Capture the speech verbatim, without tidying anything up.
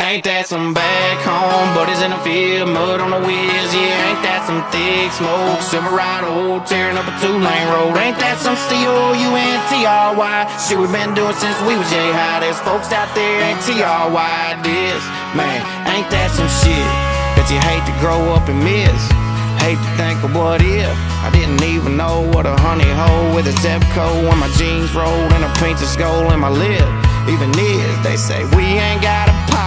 Ain't that some back home, buddies in the field, mud on the wheels, yeah. Ain't that some thick smoke, Silverado, tearing up a two-lane road. Ain't that some C O U N T R Y, shit we been doing since we was J-High. There's folks out there ain't T R Y this, man. Ain't that some shit that you hate to grow up and miss? Hate to think of what if I didn't even know what a honey hole with a Zepco when my jeans rolled and a painted skull in my lip even is. They say we ain't got a